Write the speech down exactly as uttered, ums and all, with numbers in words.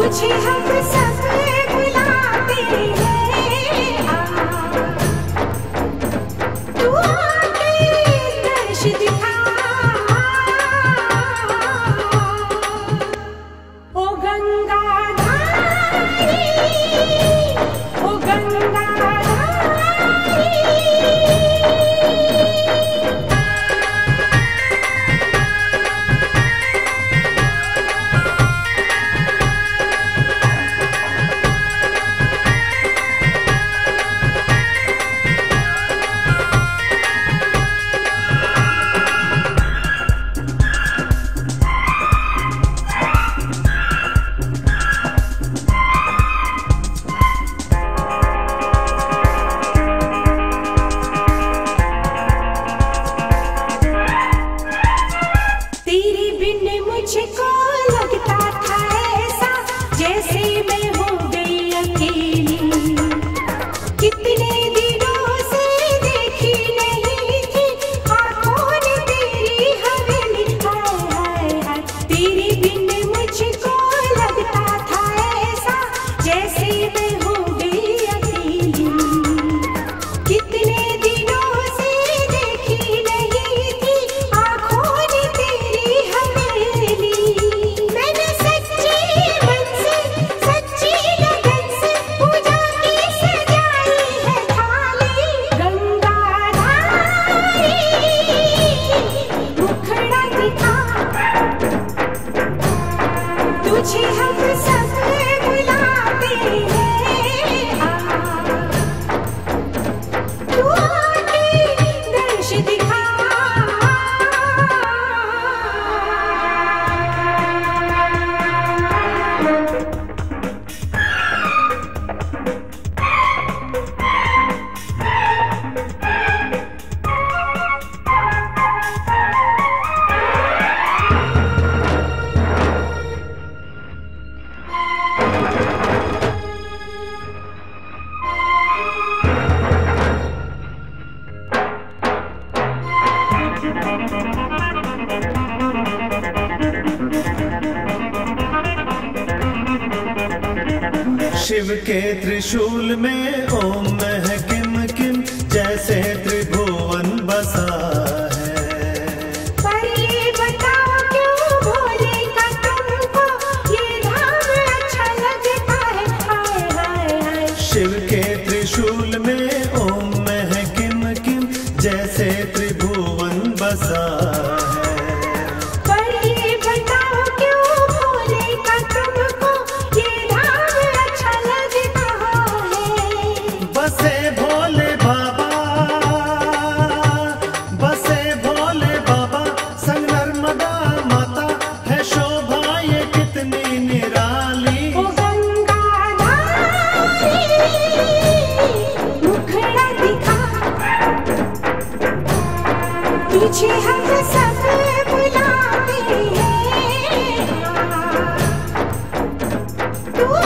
तुझे हम सब बुलाते हैं आ, तू आके दर्श दिखा। ओ गंगाधारी, ओ गंगाधारी, मुझको लगता था ऐसा जैसे मैं हो गई अकेली। कितने दिनों से देखी नहीं थी आँखों ने तेरी हवेली। हाय हाय हाय, तेरे बिन मुझको लगता था ऐसा जैसे मैं हो गई अकेली। कितने दिनों से देखी नहीं थी आँखों ने तेरी हवेली। मैंने सच्ची मन से सच्ची लगन से पूजा की सजाई है थाली। गंगाधारी, मुखड़ा दिखा, तुझे हम सब बुलाते हैं आ, तू आके दर्श दिखा। शिव के त्रिशूल में ओम मह किम किम जैसे त्रिभुवन बसा है। पर ये बताओ क्यों भोले का तुमको ये धाम अच्छा लगता है। हाय हाय हाय, शिव के त्रिशूल में ओम मह किम किम जैसे त्रिभुवन बसा है। पर ये बताओ क्यों भोले का तुमको ये धाम अच्छा लगता है। बसे भोले बाबा, बसे भोले बाबा संग नर्मदा माता है शोभा ये कितनी निराली। ओ गंगाधारी, मुखड़ा दिखा, तुझे हम सब बुलाते हैं आ, तू